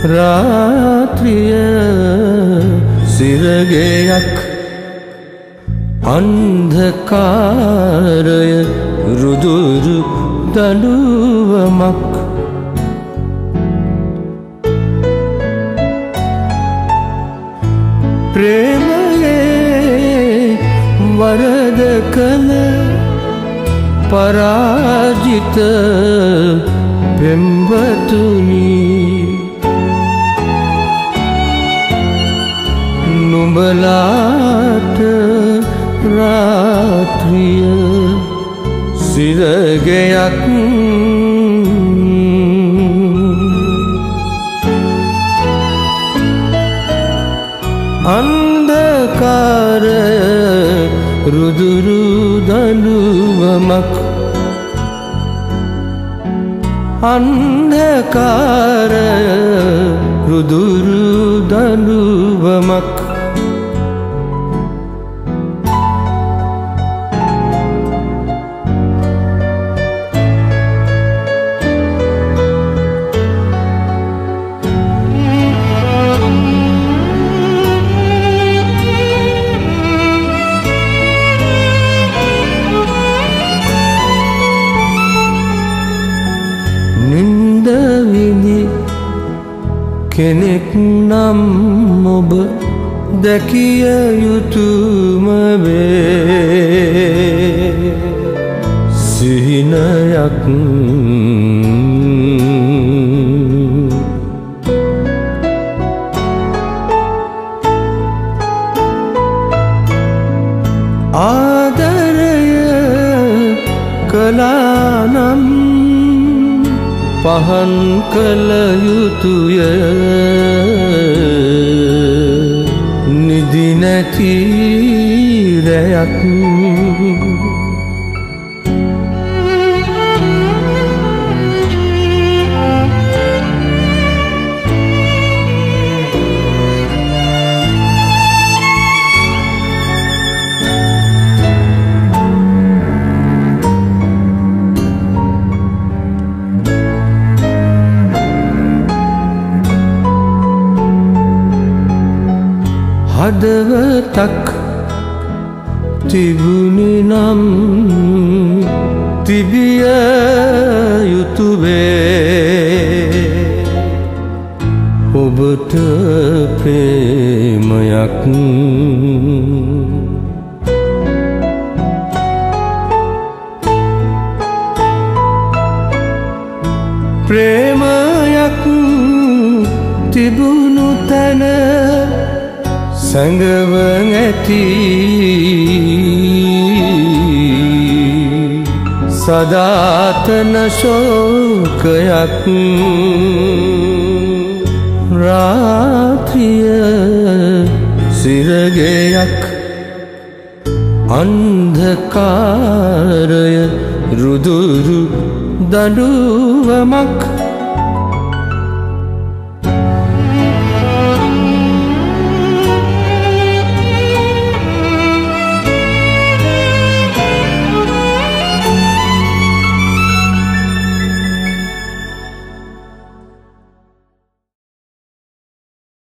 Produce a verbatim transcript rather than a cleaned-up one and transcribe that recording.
රාත්‍රිය සිරගෙයක් අන්ධකාරය රුදුරු දඬුවමක් ප්‍රේමයේ වරද කළ පරාජිත පෙම්වතුනි නුඹලාට රාත්‍රිය සිරගෙයක් අන්ධකාරය රුදුරු දඬුවමක් අන්ධකාරය රුදුරු දඬුවමක් නින්ද විඳි කෙනෙක් නම් ඔබ දැකිය යුතුම වේ සිහිනයක් ආදරය කළා නම් පහන් කළ යුතුය නිදි නැති රැයක් හදවතක් තිබුණි නම් තිබිය යුතු වේ ඔබට ප්‍රේමයක් ප්‍රේමයක් තිබුණු තැන සංගවං ඇති සදාතන ශෝකයක් රාත්‍රිය සිරගෙයක් අන්ධකාරය රුදුරු දඬුවමක්